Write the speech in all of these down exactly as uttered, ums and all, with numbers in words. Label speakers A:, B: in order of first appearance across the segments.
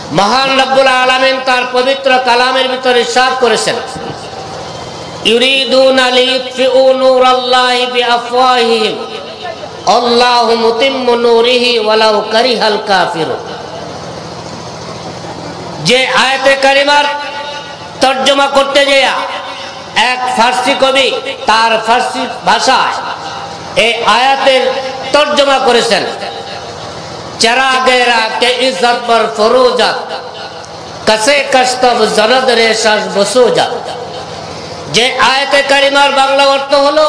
A: মহান রব্বুল আলামিন তার পবিত্র কালামের ভিতরে ইরশাদ করেছেন, ইউরিদুনা লিইউতফিউ নূরাল্লাহি বিআফওয়াহিহিম আল্লাহু মুতিম্মু নূরিহি ওয়ালাউ কারিহাল কাফিরুন। যে আয়াতে কারিমার তর্জমা করতে যায়া এক ফার্সি কবি তার ফার্সি ভাষায় এই আয়াতের তর্জমা করেছেন, চেরাগেরা কে ইজ্জত বর ফরোজাত কাসে কস্তব জনদ রে শাস বসোজা। যে আয়াতে কারিমার বাংলা অর্থ হলো,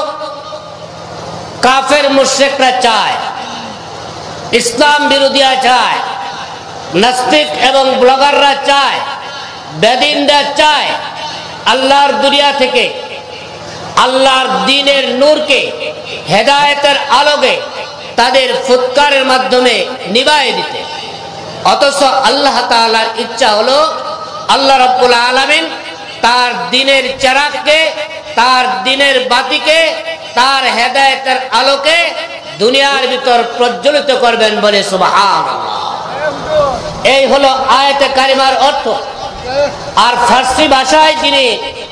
A: কাফের মুশরিকরা চায়, ইসলাম বিরোধীরা চায়, নাস্তিক এবং ব্লগাররা চায়, বেদিনরা চায় আল্লাহর দুনিয়া থেকে আল্লাহর দ্বীনের নূরকে হেদায়েতের আলোকে তাদের ফুৎকারের মাধ্যমে নিভায়ে দিতে। অথচ আল্লাহ তাআলার ইচ্ছা হলো আল্লাহ রাব্বুল আলামিন তার দ্বীনের চেরাগকে, তার দ্বীনের বাতিকে, তার হেদায়েতের আলোকে দুনিয়ার ভিতর প্রজ্বলিত করবেন বলে সুবহানাল্লাহ। এই হলো আয়াতে কারিমার অর্থ। আর ফার্সি ভাষায় যিনি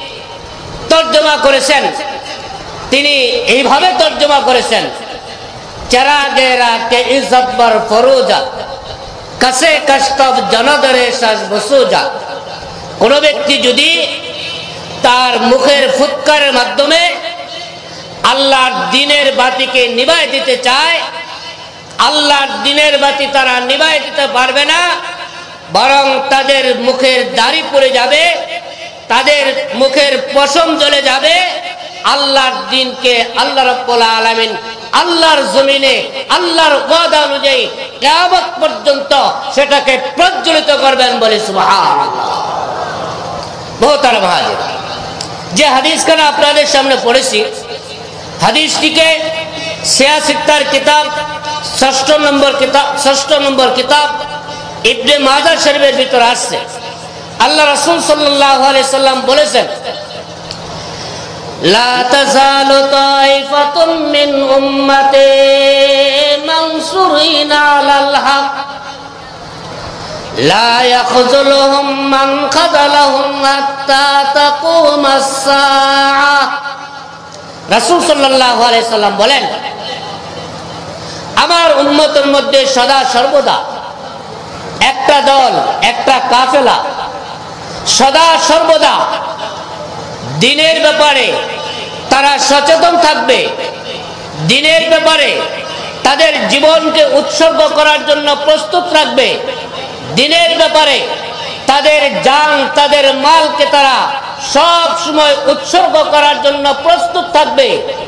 A: তর্জমা করেছেন তিনি এইভাবে তর্জমা করেছেন, চেরাগেরা কে ইজ্জত বর ফরোজা কাসে কস্তব জনদরে শাস বসোজা। কোন ব্যক্তি যদি তার মুখের ফুৎকারের মাধ্যমে আল্লাহর দ্বীনের বাতিকে নিভায়ে দিতে চায়, আল্লাহর দ্বীনের বাতি তারা নিভায়ে দিতে পারবে না, বরং তাদের মুখের দাড়ি পড়ে যাবে, তাদের মুখের পশম জ্বলে যাবে। আল্লাহর দ্বীনকে আল্লাহ রাব্বুল আলামিন আল্লাহর জমিনে আল্লাহর ওয়াদা অনুযায়ী কিয়ামত পর্যন্ত সেটাকে প্রজ্বলিত করবেন বলে সুবহানাল্লাহ। মুহতারাম হাজির, যে হাদিসখানা আপনাদের সামনে পড়েছি, হাদিসটিকে সিয়াসিত্তার কিতাব ষষ্ঠ নম্বর কিতাব ষষ্ঠ নম্বর কিতাব ইবনে মাজাহ শরীফের ভিতরে আসছে। আল্লাহ রাসূল সাল্লাল্লাহু আলাইহি সাল্লাম বলেছেন, লা তাযালু তাইফাতুম মিন উম্মতি মানসুরিনা আলাল হক লা ইয়াখযুলুহুম মান খাযালাহুম হাত্তা তাকুমাস সাআহ। রাসূল সাল্লাল্লাহু আলাইহি সাল্লাম বলেন, আমার উম্মতের মধ্যে সদা সর্বদা একটা দল, একটা কাফেলা সদা সর্বদা দ্বীনের ব্যাপারে তারা সচেতন থাকবে, দ্বীনের ব্যাপারে তাদের জীবনকে উৎসর্গ করার জন্য প্রস্তুত রাখবে, দ্বীনের ব্যাপারে তাদের জান, তাদের মালকে তারা সব সময় উৎসর্গ করার জন্য প্রস্তুত থাকবে।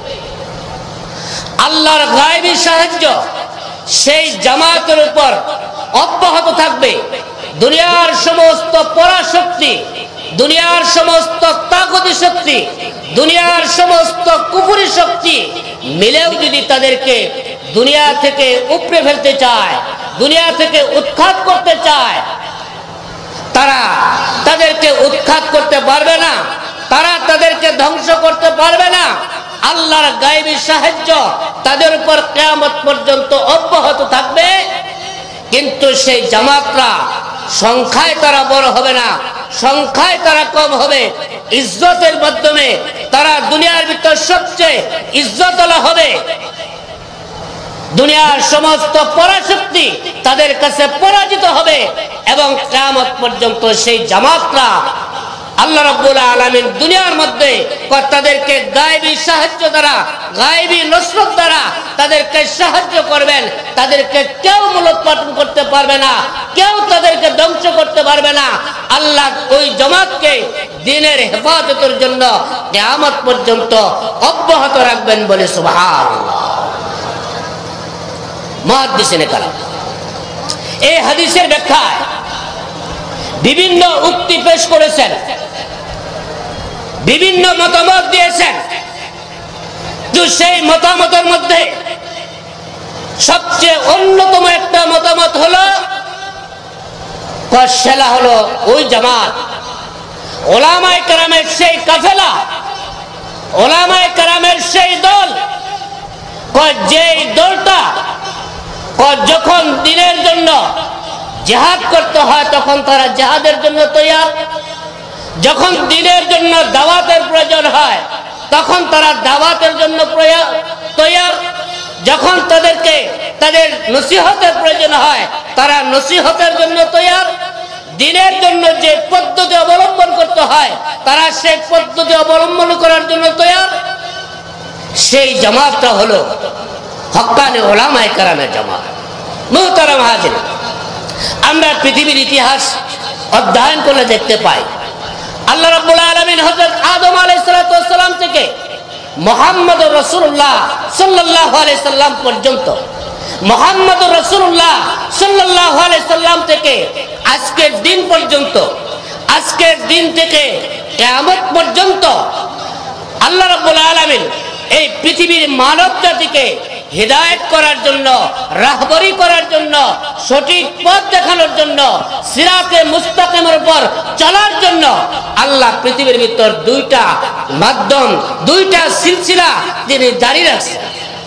A: আল্লাহর গায়বী সাহায্য সেই জামাতের উপর অব্যাহত থাকবে। দুনিয়ার সমস্ত পরাশক্তি, দুনিয়ার সমস্ত তাগুতি শক্তি, দুনিয়ার সমস্ত কুফরি শক্তি মিলেও যদি তাদেরকে দুনিয়া থেকে উপড়ে ফেলতে চায়, দুনিয়া থেকে উৎখাত করতে চায়, তারা তাদেরকে উৎখাত করতে পারবে না, তারা তাদেরকে ধ্বংস করতে পারবে না। আল্লাহর গায়বী সাহায্য তাদের উপর কিয়ামত পর্যন্ত অব্যাহত থাকবে। কিন্তু সেই জামাতরা সংখ্যায় তারা বড় হবে না, সংখ্যায় তারা কম হবে, ইজ্জতের মাধ্যমে তারা দুনিয়ার ভিতর সবচেয়ে ইজ্জতওয়ালা হবে। দুনিয়ার সমস্ত পরাশক্তি তাদের কাছে পরাজিত হবে এবং কিয়ামত পর্যন্ত সেই জামাতরা আল্লাহ রাব্বুল আলামিন দুনিয়ার মধ্যে তাদেরকে গায়বী সাহায্য দ্বারা, গায়বী নসরত দ্বারা তাদেরকে সাহায্য করবেন। তাদেরকে কেউ মূলোৎপাটন করতে পারবে না, কেউ তাদেরকে ধ্বংস করতে পারবে না। আল্লাহ ওই জামাতকে দ্বীনের হেফাজতের জন্য কিয়ামত পর্যন্ত অব্যাহত রাখবেন বলে সুবহানাল্লাহ। মুহাদ্দিসিনে কালাম এই হাদিসের ব্যাখ্যায় বিভিন্ন উক্তি পেশ করেছেন, বিভিন্ন মতামত দিয়েছেন। তো সেই মতামতের মধ্যে সবচেয়ে অন্যতম একটা মতামত হলো, সেটা হলো ওই জামাত, ওলামায়ে কেরামের সেই কাফেলা, ওলামায়ে কেরামের সেই দল, যে দলটা যখন দ্বীনের জন্য জিহাদ করতে হয় তখন তারা জিহাদের জন্য তৈয়ার, যখন দ্বীনের জন্য দাওয়াতের প্রয়োজন হয় তখন তারা দাওয়াতের জন্য তৈয়ার, যখন তাদেরকে তাদের নসিহতের প্রয়োজন হয় তারা নসিহতের জন্য তৈয়ার, দ্বীনের জন্য যে পদ্ধতি অবলম্বন করতে হয় তারা সেই পদ্ধতি অবলম্বন করার জন্য তৈয়ার। সেই জামাতটা হলো হক্কানি উলামায়ে কেরামের জামাত। মুহতারাম হাজির, আমরা পৃথিবীর ইতিহাস অধ্যয়ন করলে দেখতে পাই আল্লাহ রাব্বুল আলামিন হযরত আদম আলাইহিস সালাম থেকে মুহাম্মদুর রাসূলুল্লাহ সাল্লাল্লাহু আলাইহি সাল্লাম পর্যন্ত, মুহাম্মদুর রাসূলুল্লাহ সাল্লাল্লাহু আলাইহি সাল্লাম থেকে আজকের দিন পর্যন্ত, আজকের দিন থেকে কিয়ামত পর্যন্ত আল্লাহ রাব্বুল আলামিন এই পৃথিবীর মানব জাতিকে হিদায়াত করার জন্য, রাহবরি করার জন্য, সঠিক পথ দেখানোর জন্য, সিরাতে মুস্তাকিমের উপর চলার জন্য আল্লাহ পৃথিবীর ভিতর দুইটা মাধ্যম, দুইটা সিলসিলা তিনি জারি রাখছেন।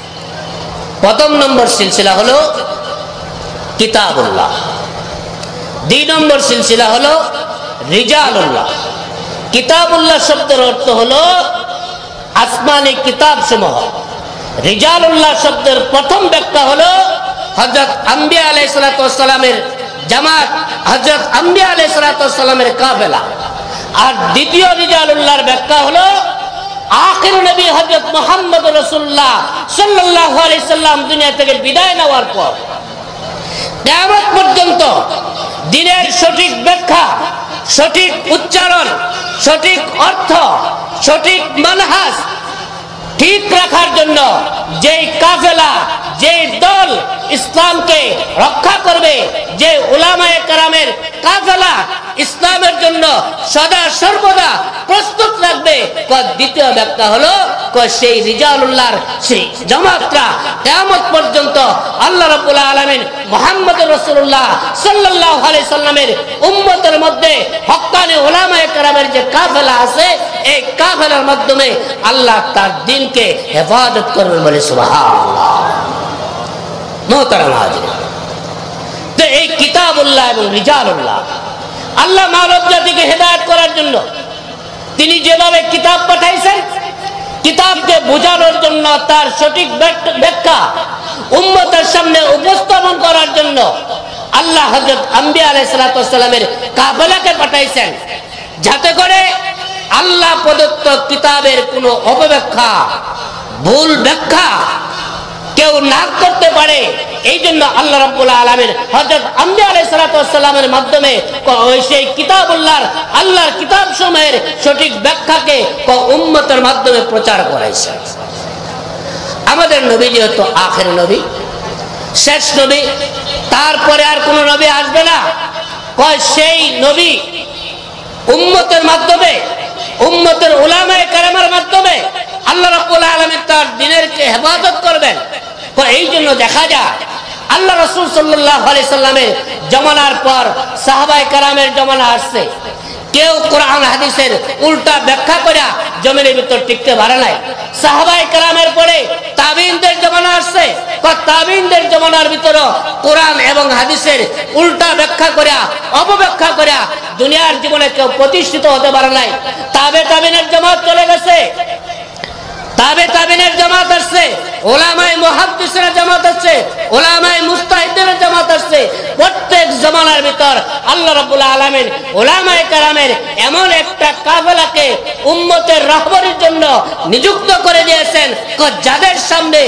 A: প্রথম নম্বর সিলসিলা হলো কিতাবুল্লাহ, দুই নম্বর সিলসিলা হলো রিজালুল্লাহ। কিতাবুল্লাহ শব্দের অর্থ হলো আসমানি কিতাব সমূহ। রিজালুল্লাহ শব্দের প্রথম ব্যাখ্যা হলো হযরত আম্বিয়া আলাইহিস সালাতু ওয়াস সালামের জামাত, হযরত আম্বিয়া আলাইহিস সালাতু ওয়াস সালামের কাফেলা। আর দ্বিতীয় রিজালুল্লাহর ব্যাখ্যা হলো আখির নবী হযরত মুহাম্মদ রাসূলুল্লাহ সাল্লাল্লাহু আলাইহি সাল্লাম দুনিয়া থেকে বিদায় নেওয়ার পর কিয়ামত পর্যন্ত দ্বীনের সঠিক ব্যাখ্যা, সঠিক উচ্চারণ, সঠিক অর্থ, সঠিক মানহাজ ঠিক রাখার জন্য যেই কাফেলা, যেই দল ইসলামকে রক্ষা করবে, যে উলামায়ে কেরামের কাফেলা ইসলামের জন্য সদা সর্বদা প্রস্তুত রাখবে, দ্বিতীয় ব্যাখ্যা হলো সেই রিজালুল্লাহর সেই জামাতরা কিয়ামত পর্যন্ত আল্লাহ রাব্বুল আলামিন মুহাম্মদুর রাসূলুল্লাহ সাল্লাল্লাহু আলাইহি সাল্লামের উম্মতের মধ্যে হক্কানি উলামায়ে কেরামের যে কাফেলা আছে, এই কাফেলার মাধ্যমে আল্লাহ তার দ্বীনকে হেফাজত করবেন বলে সুবহানাল্লাহ। মুহতারাম হাজির, তো এই কিতাবুল্লাহ এবং রিজালুল্লাহ আল্লাহ মানব জাতিকে হেদায়েত করার জন্য তিনি যেভাবে কিতাব পাঠাইছেন, কিতাবকে বোঝানোর জন্য, তার সঠিক ব্যাখ্যা উম্মতের সামনে উপস্থাপন করার জন্য আল্লাহ হযরত আম্বিয়া আলাইহিস সালাতু ওয়াস সালামের কাফেলাকে পাঠাইছেন, যাতে করে আল্লাহ প্রদত্ত কিতাবের কোনো অপব্যাখ্যা, ভুল ব্যাখ্যা কেউ না করতে পারে। এই জন্য আল্লাহ রাব্বুল আলামিন হযরত আম্বিয়া আলাইহিস সালাতু ওয়াস সালামের মাধ্যমে ওই সেই কিতাবুল্লাহর, আল্লাহর কিতাব সমূহের সঠিক ব্যাখ্যাকে উম্মতের মাধ্যমে প্রচার করাইছেন। আমাদের নবী যেহেতু আখির নবী, শেষ নবী, তারপরে আর কোন নবী আসবে না, কয় সেই নবী উম্মতের মাধ্যমে, উম্মতের উলামায়ে কেরামের মাধ্যমে আল্লাহ রাব্বুল আলামিন তার দ্বীনের হেফাজত করবেন। এই জন্য দেখা যায় আল্লাহ রাসূল সাল্লাল্লাহু আলাইহি সাল্লামের জামানার পর সাহাবায়ে কেরামের জামানা আসছে, কেউ কোরআন হাদিসের উল্টা ব্যাখ্যা করে জমিনের ভিতর টিকতে পারে নাই। সাহাবায়ে কেরামের পরে তাবিঈনদের জামানা আসছে, তাবিঈনদের জামানার ভিতরে কোরআন এবং হাদিসের উল্টা ব্যাখ্যা করে, অপব্যাখ্যা করে দুনিয়ার জীবনে কেউ প্রতিষ্ঠিত হতে পারে নাই। তাবে তাবিনের জামাত চলে গেছে, তাবে তাবিনের জামাত আসছে, উলামায়ে মুহাদ্দিসের জামাত আসছে, উলামায়ে মুজতাহিদের জামাত আসছে। প্রত্যেক জামানার ভিতর আল্লাহ রাব্বুল আলামিন উলামায়ে কেরামের এমন একটা কাফেলাকে উম্মতের রাহবরির জন্য নিযুক্ত করে দিয়েছেন, যাদের সামনে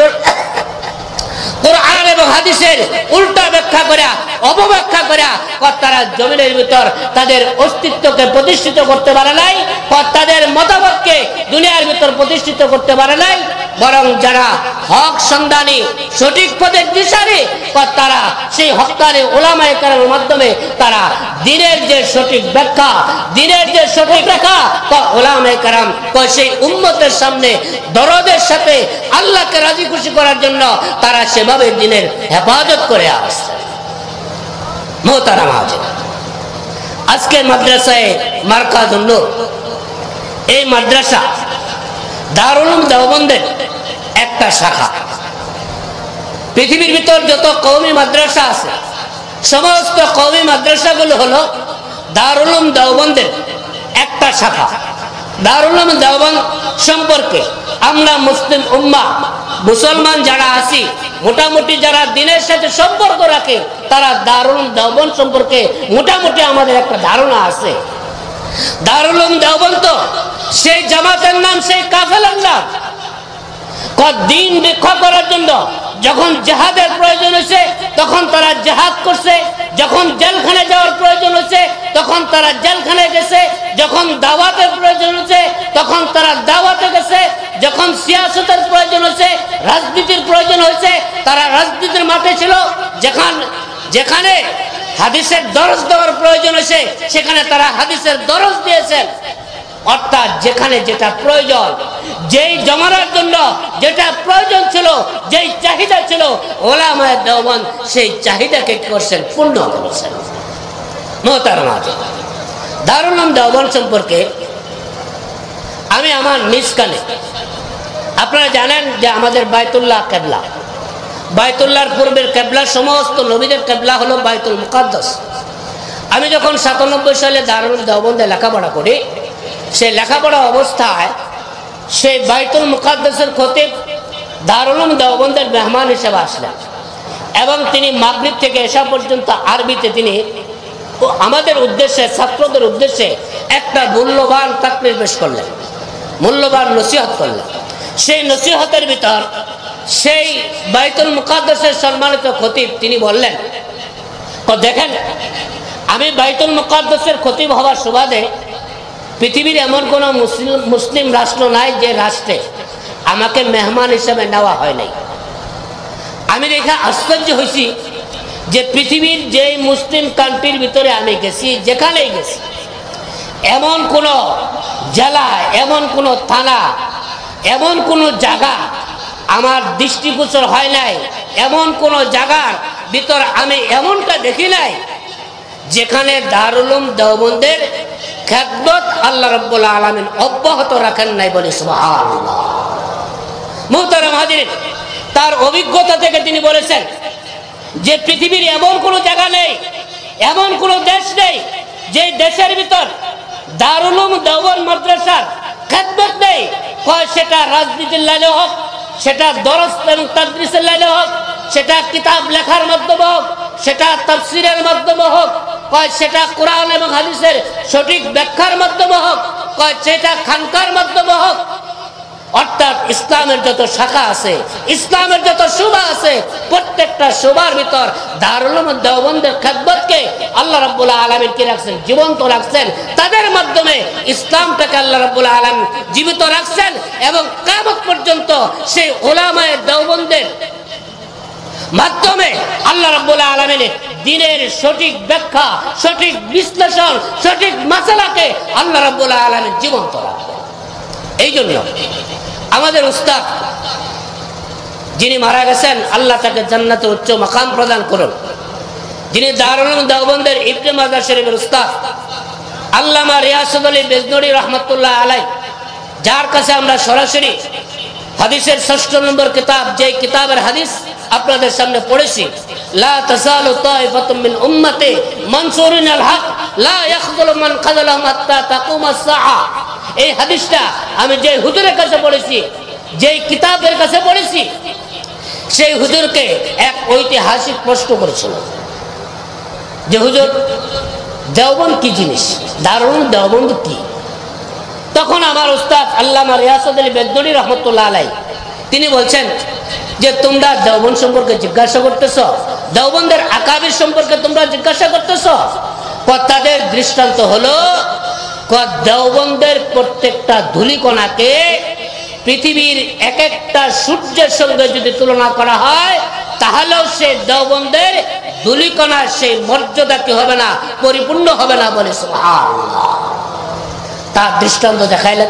A: কোরআন এবং হাদিসের উল্টা ব্যাখ্যা করে, অপব্যাখ্যা করে তারা জমিনের ভিতর তাদের অস্তিত্বকে প্রতিষ্ঠিত করতে পারে নাই, তাদের মতামতকে দুনিয়ার ভিতর প্রতিষ্ঠিত করতে পারে নাই। বরং যারা হক সন্ধানী, সঠিক পথের দিশারি, তারা সেই হক্কানি উলামায়ে কেরামের মাধ্যমে তারা দ্বীনের যে সঠিক ব্যাখ্যা, দ্বীনের যে সঠিক ব্যাখ্যা উলামায়ে কেরাম সেই উম্মতের সামনে দরদের সাথে আল্লাহকে রাজি খুশি করার জন্য তারা সেভাবে দ্বীনের হেফাজত করে আসছে। মুহতারাম হাজির, আজকে মাদ্রাসায়ে মারকাজুন নূর, এই মাদ্রাসা দারুল উলুম দেওবন্দের একটা শাখা। পৃথিবীর ভিতর যত কওমি মাদ্রাসা আছে সমস্ত কওমি মাদ্রাসাগুলো হলো দারুল উলুম দেওবন্দের একটা শাখা। দারুল উলুম দেওবন্দ সম্পর্কে আমরা মুসলিম উম্মাহ মুসলমান যারা আছি, মোটামুটি যারা দিনের সাথে সম্পর্ক রাখে, তারা দারুল উলুম দেওবন্দ সম্পর্কে মোটামুটি আমাদের একটা ধারণা আছে। দারুল উলুম দেওবন্দ তো সেই জামাতের নাম, সেই কাফেলার নাম। দিন রক্ষা করার জন্য যখন জিহাদের প্রয়োজন হয়েছে তখন তারা জিহাদ করছে, যখন জেলখানায় যাওয়ার প্রয়োজন হয়েছে তখন তারা জেলখানায় গেছে, যখন দাওয়াতের প্রয়োজন হয়েছে তখন তারা দাওয়াতে গেছে, যখন সিয়াসতের প্রয়োজন হয়েছে, রাজনীতির প্রয়োজন হয়েছে, তারা রাজনীতির মাঠে ছিল, যেখান যেখানে হাদিসের দরজ দেওয়ার প্রয়োজন হয়েছে সেখানে তারা হাদিসের দরজ দিয়েছেন। অর্থাৎ যেখানে যেটা প্রয়োজন, যেই জমানার জন্য যেটা প্রয়োজন ছিল, যেই চাহিদা ছিল, ওলামায়ে দেওবন্দ সেই চাহিদাকে কি করছেন? পূর্ণ করেছেন। মুহতারাম, দারুল উলুম দেওবন্দ সম্পর্কে আমি আমার নিজ কানে, আপনারা জানেন যে আমাদের বাইতুল্লাহ কেবলা, বাইতুল্লাহর পূর্বের কেবলা, সমস্ত নবীদের কেবলা হলো বাইতুল মুকাদ্দাস। আমি যখন সাতানব্বই সালে দারুল উলুম দেওবন্দে লেখাপড়া করি, সেই লেখাপড়া অবস্থায় সেই বাইতুল মুকাদ্দাসের খতিব দারুল উলুম দেওবন্দের মেহমান হিসেবে আসলেন এবং তিনি মাগরিব থেকে এশা পর্যন্ত আরবিতে তিনি আমাদের উদ্দেশ্যে, ছাত্রদের উদ্দেশ্যে একটা মূল্যবান তাকরীর পেশ করলেন, মূল্যবান নসিহত করলেন। সেই নসিহতের ভিতর সেই বাইতুল মুকাদ্দাসের সম্মানিত খতিব তিনি বললেন, তো দেখেন, আমি বাইতুল মুকাদ্দাসের খতিব হওয়ার সুবাদে পৃথিবীর এমন কোন মুসলিম মুসলিম রাষ্ট্র নাই যে রাষ্ট্রে আমাকে মেহমান হিসেবে নেওয়া হয় নাই। আমি দেখে আশ্চর্য হয়েছি যে পৃথিবীর যে মুসলিম কান্ট্রির ভিতরে আমি গেছি, যেখানেই গেছি, এমন কোন জেলা, এমন কোন থানা, এমন কোন জায়গা আমার দৃষ্টিগোচর হয় নাই, এমন কোন জায়গার ভিতর আমি এমনটা দেখি নাই যেখানে দারুল উলুম দেওবন্দের খেদমত আল্লাহ রাব্বুল আলামিন অব্যাহত রাখেন নাই, বলে সুবহানাল্লাহ। মুহতারাম হাজিরিন, তার অভিজ্ঞতা থেকে তিনি বলেছেন যে পৃথিবীর এমন কোন জায়গা নেই, এমন কোন দেশ নেই যে দেশের ভিতর দারুল উলুম দেওবন্দ মাদ্রাসার খেদমত নেই। হয় সেটা রাজনীতির লাইনে হোক, সেটা দরস এবং তাদরিসের লাইনে হোক, সেটা কিতাব লেখার মাধ্যমে হোক, সেটা তাফসীরের মাধ্যমে হোক, কয় সেটা কোরআন এবং হাদিসের সঠিক ব্যাখ্যার মাধ্যমে হোক, কয় সেটা খানকার মাধ্যমে হোক। অর্থাৎ ইসলামের যত শাখা আছে, ইসলামের যত শোভা আছে, প্রত্যেকটা শোভার ভিতর দারুল উলুম দেওবন্দের খেদমতকে আল্লাহ রাব্বুল আলামিন কি রাখছেন? জীবন্ত রাখছেন। তাদের মাধ্যমে ইসলামটাকে আল্লাহ রাব্বুল আলামিন জীবিত রাখছেন এবং কিয়ামত পর্যন্ত সেই উলামায়ে দেওবন্দের মাধ্যমে আল্লাহ রাব্বুল আলামিনের দ্বীনের সঠিক ব্যাখ্যা, সঠিক বিশ্লেষণ, সঠিক মাসালাকে আল্লাহ রাব্বুল আলামিন জীবন্ত রাখবেন। এই জন্য আমাদের উস্তাদ যিনি মারা গেছেন, আল্লাহ তাকে জান্নাতে উচ্চ মাকাম প্রদান করুন, যিনি দারুল উলুম দেওবন্দের ইবনে মাজাহ শরীফের উস্তাদ আল্লামা রিয়াসত আলী বেজনূরী রাহমাতুল্লাহ আলাইহি, যার কাছে আমরা সরাসরি হাদিসের ষষ্ঠ নম্বর কিতাব, যে কিতাবের হাদিস আপনাদের সামনে পড়েছি, লা তাযালু তাইফাতুম মিন উম্মতি মানসুরিন আল হক লা ইয়াখযুলু মান খাযালাহুম হাত্তা তাকুমাস সাআ। এই হাদিসটা আমি যে হুজুরের কাছে পড়েছি, যেই কিতাবের কাছে পড়েছি, সেই হুজুরকে এক ঐতিহাসিক প্রশ্ন করেছিল যে হুজুর, দেওবন্দ কি জিনিস, দারুল উলুম দেওবন্দ কি? তখন আমার উস্তাদ আল্লামা রিয়াসত আলী বেজনূরী রাহমাতুল্লাহ আলাইহি তিনি বলছেন যে তোমরা দেওবন্দ সম্পর্কে জিজ্ঞাসা করতেছ, দেওবন্দের আকাবির সম্পর্কে তোমরা জিজ্ঞাসা করতেছ। তাদের দৃষ্টান্ত হলো দেওবন্দের প্রত্যেকটা ধূলিকণাকে পৃথিবীর এক একটা সূর্যের সঙ্গে যদি তুলনা করা হয়, তাহলেও সে দেওবন্দের ধূলিকণার সেই মর্যাদা কি হবে না, পরিপূর্ণ হবে না, বলে সুবহানাল্লাহ। তার দৃষ্টান্ত দেখাইলেন।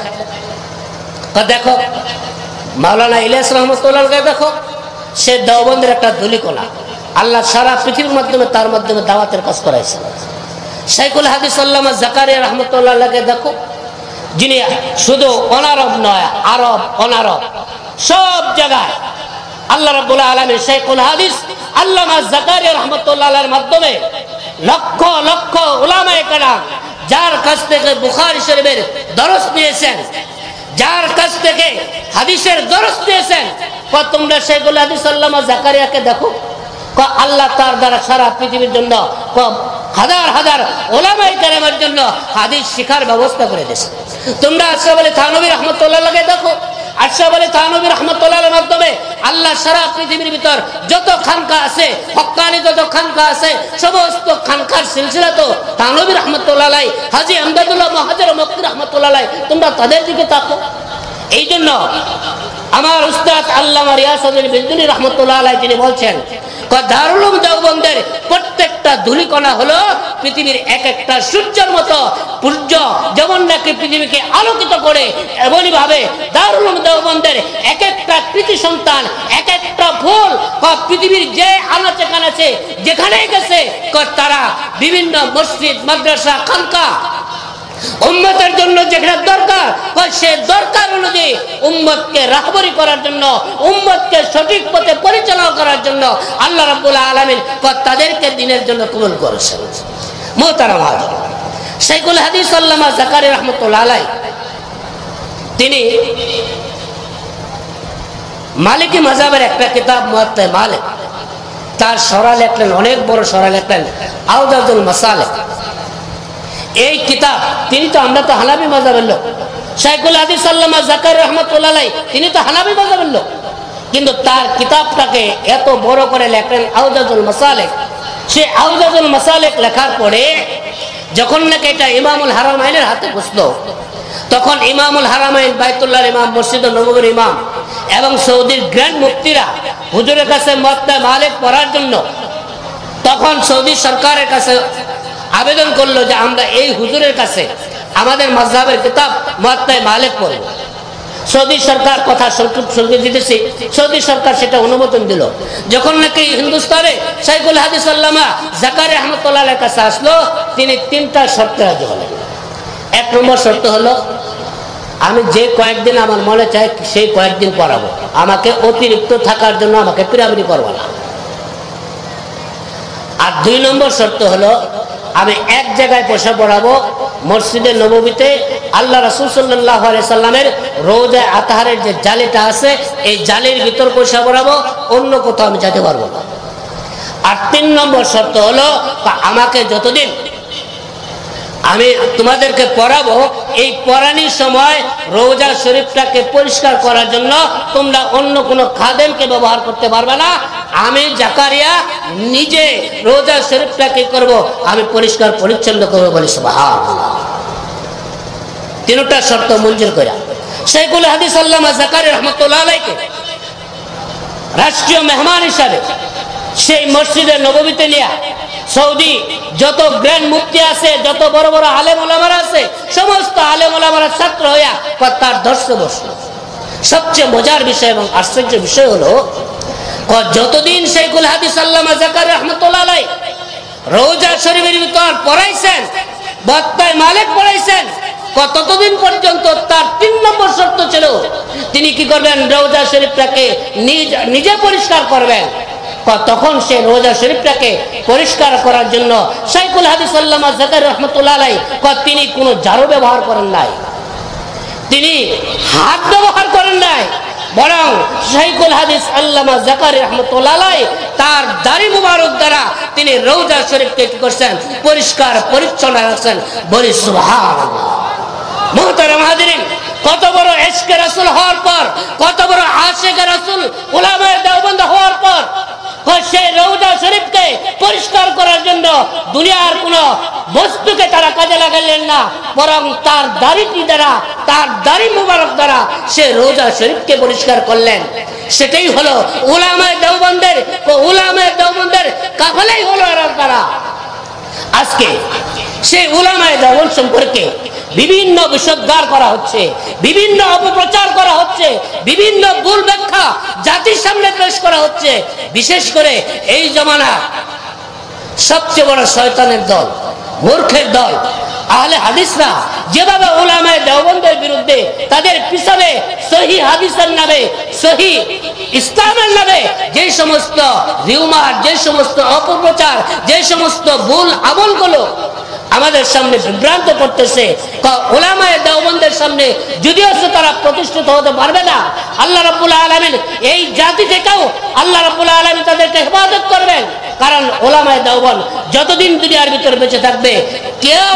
A: দেখো মাওলানা ইলিয়াস রহমতুল্লাহ দেখো, সে দেওবন্দের একটা ধূলিকণা, আল্লাহ সারা পৃথিবীর মাধ্যমে তার মাধ্যমে দাওয়াতের কাজ করাইছেন। শাইখুল হাদিস আল্লামা জাকারিয়া রহমতুল্লাহকে দেখো, যিনি শুধু অনারব নয়, আরব অনারব সব জায়গায় আল্লাহ রাব্বুল আলামিন শাইখুল হাদিস আল্লামা জাকারিয়া রাহমাতুল্লাহ আলাইহির মাধ্যমে লক্ষ লক্ষ উলামায়ে কেরাম যার কাছ থেকে বুখারী শরীফের দরস নিয়েছেন, যার কাছ থেকে হাদিসের দরস নিয়েছেন, তোমরা সেগুলো হাদিস আল্লামা জাকারিয়াকে দেখো, আল্লাহ তার দ্বারা সারা পৃথিবীর জন্য হাজার হাজার উলামায়ে কেরামের জন্য হাদিস শিখার ব্যবস্থা করে দিয়েছে। তোমরা আশরাফ আলী থানভী রাহমাতুল্লাহ আলাইহি দেখো, আশরাফ আলী থানভী রাহমাতুল্লাহ আলাইহির মাধ্যমে আল্লাহ সারা পৃথিবীর ভিতর যত খানকা আছে, হক্কানি যত খানকা আছে, সমস্ত খানকার সিলসিলা তো থানভী রাহমাতুল্লাহ আলাইহি, হাজী আমদাদুল্লাহ মুহাজির মক্কি রাহমাতুল্লাহ আলাইহি, তোমরা তাদের দিকে তাকো। এই জন্য আমার উস্তাদ আল্লামা রিয়াসউদ্দিন বিজলি রাহমাতুল্লাহ আলাইহি তিনি বলছেন, দারুল উলুম দেওবন্দের প্রত্যেকটা ধূলিকণা হলো পৃথিবীর এক একটা সূর্যের মতো। সূর্য যেমন নাকি পৃথিবীকে আলোকিত করে, এমনই ভাবে দারুল উলুম দেওবন্দের এক একটা কৃতি সন্তান, এক একটা ফুল পৃথিবীর যে আনাচে কানাচে যেখানে গেছে তারা বিভিন্ন মসজিদ, মাদ্রাসা, খানকা উম্মতের জন্য যেখানে দরকার সে দরকার অনুযায়ী উম্মতকে রাহবরি করার জন্য, উম্মতকে সঠিক পথে পরিচালনা করার জন্য আল্লাহ রাব্বুল আলামিন তাদেরকে দিনের জন্য কবুল করেছেন। মুহতারাম হাজির, শাইখুল হাদিস আল্লামা জাকারিয়া রাহমাতুল্লাহ আলাইহি তিনি মালিকি মাযহাবের একটা কিতাব মুয়াত্তা মালিক, তার শরহ লেখলেন, অনেক বড় শরহ লেখলেন আওদাতুল মাসালিক। এই কিতাব তিনি তো, আমরা তো হানাফি মাযহাবের লোক, শাইখুল হাদিস আল্লামা জাকারিয়া রাহমাতুল্লাহ আলাইহি তিনি তো হানাফি মাযহাবের লোক, কিন্তু তার কিতাবটাকে এত বড় করে লেখলেন আওদাতুল মাসালিক। সে আওদাতুল মাসালিক লেখার পরে যখন নাকি এটা ইমামুল হারামাইনের হাতে পৌঁছলো, তখন ইমামুল হারামাইন, বাইতুল্লাহর ইমাম, মসজিদ নববীর ইমাম এবং সৌদির গ্র্যান্ড মুফতিরা হুজুরের কাছে মুয়াত্তা মালিক পড়ার জন্য তখন সৌদি সরকারের কাছে আবেদন করলো যে আমরা এই হুজুরের কাছে আমাদের মাযহাবের কিতাব মুয়াত্তা মালিক পড়ব। সৌদি সরকার কথা শুনতে দিতেছি, সৌদি সরকার সেটা অনুমোদন দিল। যখন নাকি হিন্দুস্তানে শাইখুল হাদিস আল্লামা জাকারিয়া রাহমাতুল্লাহ আলাইহির কাছে আসলো, তিনি তিনটা শর্ত রাজি হলেন। এক নম্বর শর্ত হলো, আমি যে কয়েকদিন আমার মনে চাই সেই কয়েকদিন পড়াবো, আমাকে অতিরিক্ত থাকার জন্য আমাকে পিরাপিরি করবো না। আর দুই নম্বর শর্ত হলো, আমি এক জায়গায় বসে পড়াবো, মসজিদে নববীতে আল্লাহ রাসূল সাল্লাল্লাহু আলাইহি সাল্লামের রওজা আতহারের যে জালিটা আছে এই জালির ভিতর বসে পড়াবো, অন্য কোথাও আমি যেতে পারবো না। আর তিন নম্বর শর্ত হলো, আমাকে যতদিন আমি তোমাদেরকে পড়াবো এই পড়ানোর সময় রওজা শরীফটাকে পরিষ্কার করার জন্য তোমরা অন্য কোনো খাদেমকে ব্যবহার করতে পারবে না। আমি জাকারিয়া নিজে রওজা শরীফটাকে করব, আমি পরিষ্কার পরিচ্ছন্ন করবো বলি সুবহানাল্লাহ। তিনটা শর্ত মঞ্জুর করে শাইখুল হাদিস আল্লামা জাকারিয়া রাহমাতুল্লাহ আলাইহি রাষ্ট্রীয় মেহমান হিসাবে সেই মসজিদে নববীতে নিয়ে সৌদি যত গ্র্যান্ড মুফতি আছে, যত বড় বড় আলেম ওলামারা আছে, সমস্ত আলেম ওলামারা ছাত্র হইয়া তার দর্শে বসলো। সবচেয়ে মজার বিষয় এবং আশ্চর্য বিষয় হলো, যতদিন শাইখুল হাদিস আল্লামা জাকারিয়া রাহমাতুল্লাহ আলাইহি রওজা শরীফের ভিতর পড়াইছেন, বত্তায় মালিক পড়াইছেন, ততদিন পর্যন্ত তার তিন নম্বর শর্ত ছিল তিনি কি করবেন, রওজা শরীফটাকে নিজে পরিষ্কার করবেন। তখন সে রওজা শরীফটাকে পরিষ্কার করার জন্য শাইখুল হাদিস আল্লামা জাকারিয়া রাহমাতুল্লাহ আলাইহি তিনি কোনো ঝাড়ু ব্যবহার করেন নাই, তিনি হাত ব্যবহার করেন নাই, বরং শাইখুল হাদিস আল্লামা জাকারিয়া রাহমাতুল্লাহ আলাইহি তার দাড়ি মুবারক দ্বারা তিনি রওজা শরীফকে কি করছেন, পরিষ্কার পরিচ্ছন্ন রাখছেন। বলি সুবহানাল্লাহ। মুহতারাম হাজিরিন, কত বড় ইশকে রাসূল হওয়ার পর, কত বড় আশিকে রাসূল উলামায়ে দেওবন্দ হওয়ার পর সেই রওজা শরীফকে পরিষ্কার করার জন্য দুনিয়ার কোন বস্তুকে তারা কাজে লাগাইলেন না, বরং তার দাড়িটি দ্বারা, তার দাড়ি মুবারক দ্বারা সে রওজা শরীফকে পরিষ্কার করলেন। সেটাই হলো উলামায়ে দেওবন্দের, উলামায়ে দেওবন্দের কাফেলাই হলো এরা তারা। আজকে সেই উলামায়ে দেওবন্দ সম্পর্কে বিভিন্ন বিষোদ্গার করা হচ্ছে, বিভিন্ন অপপ্রচার করা হচ্ছে, বিভিন্ন ভুল ব্যাখ্যা জাতির সামনে পেশ করা হচ্ছে। বিশেষ করে এই জমানা সবচেয়ে বড় শয়তানের দল, মূর্খের দল আহলে হাদিসরা যেভাবে উলামায়ে দেওবন্দের বিরুদ্ধে তাদের পিছনে সহিহ হাদিসের নামে সহিহ ইসলামের নামে যে সমস্ত রিউমার, যে সমস্ত অপপ্রচার, যে সমস্ত ভুল আমলগুলো আমাদের সামনে বিভ্রান্ত করতেছে, উলামায়ে দেওবন্দের সামনে যদিও তারা প্রতিষ্ঠিত হতে পারবে না, আল্লাহ রাব্বুল আলামিন এই জাতি থেকেও আল্লাহ রাব্বুল আলামিন তাদেরকে হেফাজত করবেন। কারণ উলামায়ে দেওবন্দ যতদিন দুনিয়ার ভিতরে বেঁচে থাকবে কেউ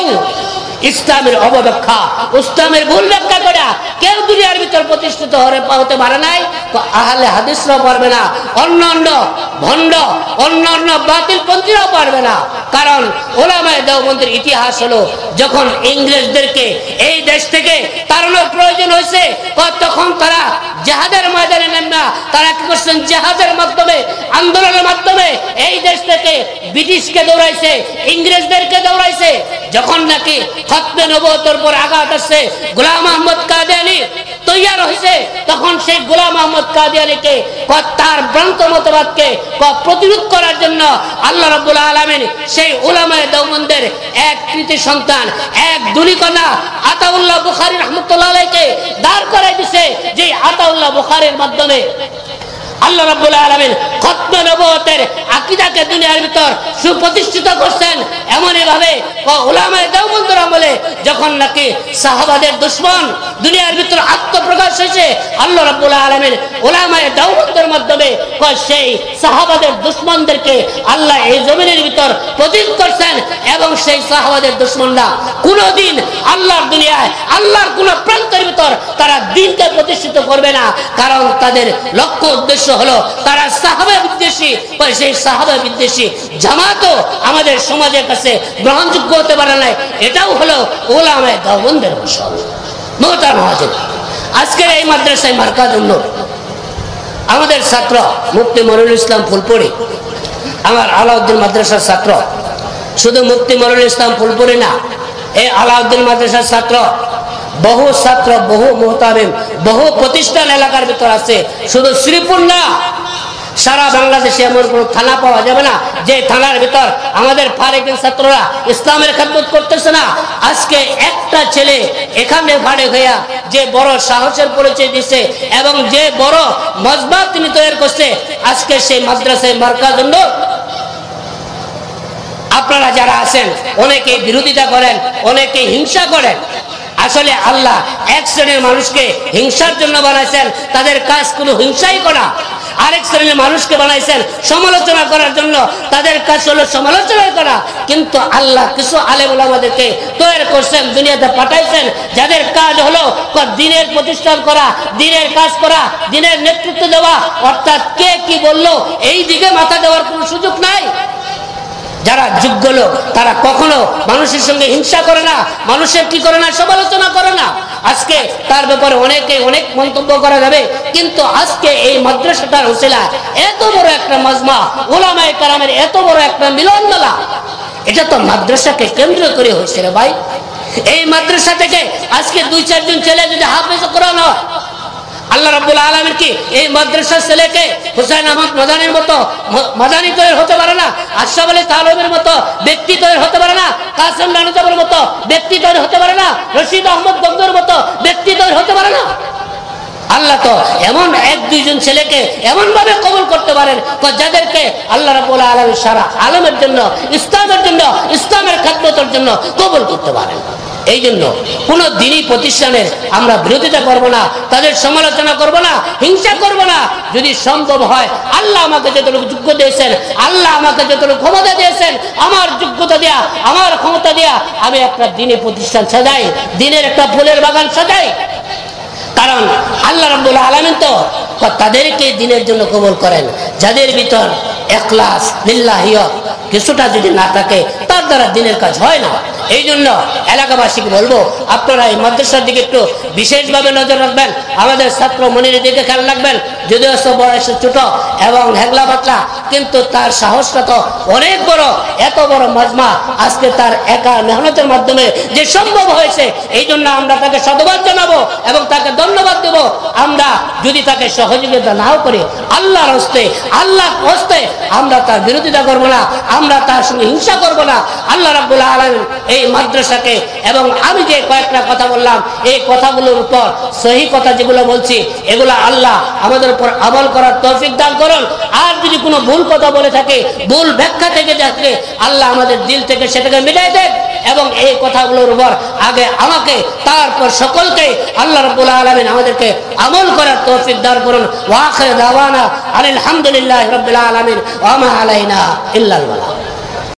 A: ইসলামের অবব্যাখ্যা, ইসলামের ভুল ব্যাখ্যা করে কেউ দুনিয়ার ভিতর প্রতিষ্ঠিত হতে পারে নাই, তো আহলে হাদিসরাও পারবে না, অন্যান্য ভণ্ড অন্যান্য বাতিল পন্থীরাও পারবে না। কারণ উলামায়ে দেওবন্দের ইতিহাস হলো, যখন ইংরেজদেরকে এই দেশ থেকে তাড়ানোর প্রয়োজন হয়েছে তখন তারা জিহাদের ময়দানে নেন না, তারা কি করছেন, জিহাদের মাধ্যমে, আন্দোলনের মাধ্যমে এই দেশ থেকে ব্রিটিশকে দৌড়াইছে, ইংরেজদেরকে দৌড়াইছে। যখন নাকি খতমে নবুয়তের উপর আঘাত আসছে, গোলাম আহমদ কাদিয়ানী তৈয়ার হয়েছে, তখন সেই গোলাম আহমদ কাদিয়ানীকে তার ভ্রান্ত মতবাদকে প্রতিরোধ করার জন্য আল্লাহ রাব্বুল আলামিন সেই উলামায়ে দেওবন্দের এক কৃতি সন্তান, এক দুলিকণা আতাউল্লাহ বুখারী রাহমাতুল্লাহ আলাইহিকে দাঁড় করাই দিয়েছে, যে আতাউল্লাহ বুখারীর মাধ্যমে আল্লাহ রাব্বুল আলামিন খতমে নবুয়তের আকীদাকে দুনিয়ার ভিতর সুপ্রতিষ্ঠিত করছেন। এমনই ভাবে উলামায়ে দেওবন্দের আমলে যখন নাকি সাহাবাদের দুশমন দুনিয়ার ভিতর আত্মপ্রকাশ হয়েছে, আল্লাহ রাব্বুল আলামিন উলামায়ে দেওবন্দের মাধ্যমে সেই সাহাবাদের দুশমনদেরকে আল্লাহ এই জমিনের ভিতর প্রতিরোধ করছেন। এবং সেই সাহাবাদের দুশমনরা কোনোদিন আল্লাহর দুনিয়ায় আল্লাহর কোন প্রান্তের ভিতর তারা দ্বীনকে প্রতিষ্ঠিত করবে না, কারণ তাদের লক্ষ্য উদ্দেশ্য হলো তারা সাহাবা বিদ্বেষী। সেই সাহাবা বিদ্বেষী জামাতও আমাদের সমাজের কাছে গ্রহণযোগ্য হতে পারে না, এটাও হলো উলামায়ে দেওবন্দের ফসল। মুহতারাম হাজির, আজকের এই মাদ্রাসায় মার্কাজ উন্নত আমাদের ছাত্র মুফতি মনিরুল ইসলাম ফুলপুরি, আমার আলাউদ্দিন মাদ্রাসার ছাত্র, শুধু মুফতি মনিরুল ইসলাম ফুলপুরি না, এই আলাউদ্দিন মাদ্রাসার ছাত্র বহু ছাত্র, বহু মুহতামিম, বহু প্রতিষ্ঠান এলাকার ভিতর আছে। শুধু শ্রীপুর না, সারা বাংলাদেশে এমন কোন থানা পাওয়া যাবে না যে থানার ভিতর আমাদের ফারেকের ছাত্ররা ইসলামের খেদমত করতেছে না। আজকে একটা ছেলে এখানে ফারেক হইয়া যে বড় সাহসের পরিচয় দিচ্ছে এবং যে বড় মজবাত তিনি তৈরি করছে, আজকে সেই মাদ্রাসায় মার্কাজ উন্নত। আপনারা যারা আছেন অনেকে বিরোধিতা করেন, অনেকে হিংসা করেন। আসলে আল্লাহ এক শ্রেণীর মানুষকে হিংসার জন্য বানাইছেন, তাদের কাজ কোনো হিংসাই করা। আরেক শ্রেণীর মানুষকে বানাইছেন সমালোচনা করার জন্য, তাদের কাজ হলো সমালোচনা করা। কিন্তু আল্লাহ কিছু আলেম ওলামাদেরকে তৈরি করছেন, দুনিয়াতে পাঠাইছেন, যাদের কাজ হলো দ্বীনের প্রতিষ্ঠান করা, দ্বীনের কাজ করা, দ্বীনের নেতৃত্ব দেওয়া। অর্থাৎ কে কি বললো এই দিকে মাথা দেওয়ার কোনো সুযোগ নাই। যারা যোগ্য লোক তারা কখনো মানুষের সঙ্গে হিংসা করে না, মানুষের কি করে না, সমালোচনা করে না। আজকে তার ব্যাপারে অনেকে অনেক মন্তব্য করা যাবে, কিন্তু আজকে এই মাদ্রাসাটার উসিলা এত বড় একটা মাজমা, উলামায়ে কেরামের এত বড় একটা মিলন মেলা, এটা তো মাদ্রাসাকে কেন্দ্র করে হয়েছে রে ভাই। এই মাদ্রাসা থেকে আজকে দুই চারজন ছেলে যদি হাফেজ কোরআন হয়, আল্লাহ রাব্বুল আলামিন কি এই মাদ্রাসার ছেলেকে হুসাইন আহমদ মাদানির মতো মাদানি তৈরি হতে পারে না? আশরাফ আলী তালবের মতো ব্যক্তি তৈরি হতে পারে না? কাসেম নানুজাবের মতো ব্যক্তি তৈরি হতে পারে না? রশিদ আহমদ বন্দর মতো ব্যক্তি তৈরি হতে পারে না? আল্লাহ তো এমন এক দুইজন ছেলেকে এমন ভাবে কবুল করতে পারেন যাদেরকে আল্লাহ রাব্বুল আলামিন সারা আলমের জন্য, ইসলামের জন্য, ইসলামের খেদমতের জন্য কবুল করতে পারেন। এই জন্য কোন দ্বীনী প্রতিষ্ঠানের আমরা বিরোধিতা করব না, তাদের সমালোচনা করব না, হিংসা করব না। যদি সম্ভব হয়, আল্লাহ আমাকে যতটুকু যোগ্য দিয়েছেন, আল্লাহ আমাকে যতটুকু ক্ষমতা দিয়েছেন, আমার যোগ্যতা দেয়া, আমার ক্ষমতা দেয়া আমি একটা দ্বীনী প্রতিষ্ঠান সাজাই, দ্বীনের একটা ফুলের বাগান সাজাই। কারণ আল্লাহ রাব্বুল আলামিন তো তাদেরকে দ্বীনের জন্য কবুল করেন যাদের ভিতর ইখলাস লিল্লাহিয়ত কিছুটা যদি না থাকে, তার দ্বারা দ্বীনের কাজ হয় না। এই জন্য এলাকাবাসীকে বলবো, আপনারা এই মাদ্রাসার দিকে একটু বিশেষভাবে নজর রাখবেন, আমাদের ছাত্র মনিরের দিকে খেয়াল রাখবেন। যদিও বয়সে ছোট এবং হেগলা পাতলা, কিন্তু তার সাহসটা তো অনেক বড়। এত বড় মাজমা আজকে তার একা মেহনতের মাধ্যমে যে সম্ভব হয়েছে, এই জন্য আমরা তাকে সাধুবাদ জানাবো এবং তাকে ধন্যবাদ দেব। আমরা যদি তাকে সহযোগিতা নাও করি, আল্লাহর হস্তে আল্লাহর হস্তে আমরা তার বিরোধিতা করবো না, আমরা তার সঙ্গে হিংসা করবো না। আল্লাহ রাব্বুল আলামিন এই মাদ্রাসাকে এবং আমি যে কয়েকটা কথা বললাম এই কথাগুলোর উপর সহি কথা যেগুলো বলছি এগুলো আল্লাহ আমাদের উপর আমল করার তৌফিক দান করুন। আর যদি কোনো ভুল কথা বলে থাকে, ভুল ব্যাখ্যা থেকে থাকলে আল্লাহ আমাদের দিল থেকে সেটাকে মিটাই দেন এবং এই কথাগুলোর উপর আগে আমাকে তারপর সকলকে আল্লাহ রাব্বুল আলামিন আমাদেরকে আমল করার তৌফিক দান করুন। ওয়া আখির দাওয়ানা আলহামদুলিল্লাহি রাব্বিল আলামিন ওয়া মা আলাইনা ইল্লাল বালাগ।